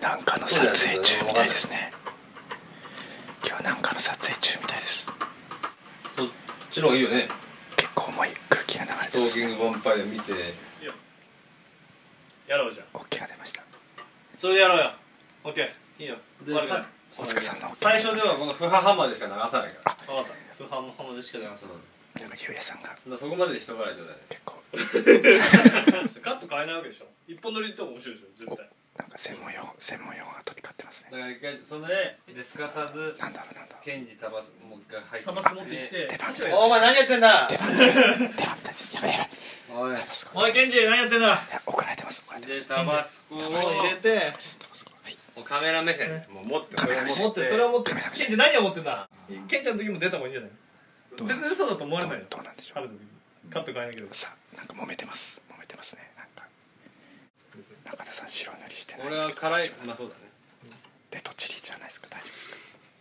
なんかの撮影中みたいですね。今日なんかの撮影中みたいです。 そっちの方がいいよね。 結構重い空気が流れてます、ね。 トーキングヴァンパイア見てやろうじゃん。 OK が出ました。 それでやろうよ。 OK いいよ。 で悪くない大塚さんの OK。 最初ではこのフハハマでしか流さないから。 分かった。不破もハマでしか流さない。 なんかゆうやさんがそこまでで人払いちょうだいね。 結構カット変えないわけでしょ。一本撮りって面白いでしょ絶対。 なんか専門用が飛び交ってますね。 だから一回それですかさずなんだろうなんだろう。 ケンジタバスもう一回入ってタバス持ってきて。 出番です。 お前何やってんだ。 出番みたいです。やばいやばい。 おいおいケンジ何やってんだ。 いや怒られてます。怒られてま。 ですタバスコを入れて。 タバスコはい。 もうカメラ目線もう持ってカメラ目線持ってそれを持って。 カメラ目線ケンジ何を持ってんだ。ケンちゃんの時も出た方がいいんじゃない。別にそうだと思われないよ。 どうなんでしょう。 ある時にカット変えなければ。 さあなんか揉めてますね。なんか中田さん白塗りしてない俺ですけど。 は辛いまあそうだね。 レッドチリじゃないですか。大丈夫ですか。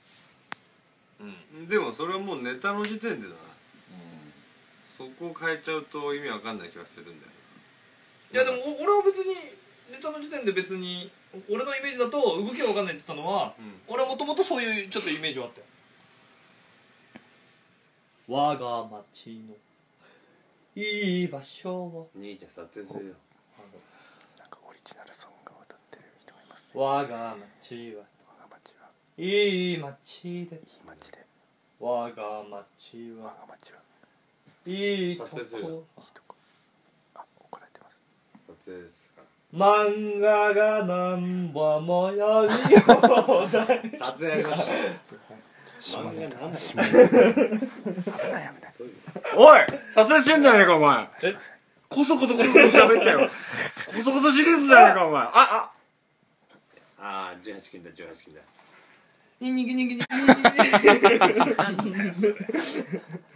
うんでもそれはもうネタの時点でだな。そこを変えちゃうと意味わかんない気がするんだよいやでも俺は別にネタの時点で別に俺のイメージだと動きが分かんないって言ったのは、俺はもともとそういうちょっとイメージはあったよ。我が町のいい場所を兄ちゃん撮影するよ。 なんかオリジナルソングを歌ってる人がいますね。 我が町は我が町いい町でいい町で。 我が町我はが町いいと撮影するよこ。 いいとこ。あ怒られてます。 撮影ですから。 漫画が何本も読み放題。 撮影やりました。 下ネタ下ネタ危ない危ない。 おい撮影してんじゃねえかお前。 すいません。 こそこそ喋ったよ。こそこそシリーズじゃねえかお前。あ18金だ18金だ。 にぎにぎにぎにぎ。 なんだよそれ。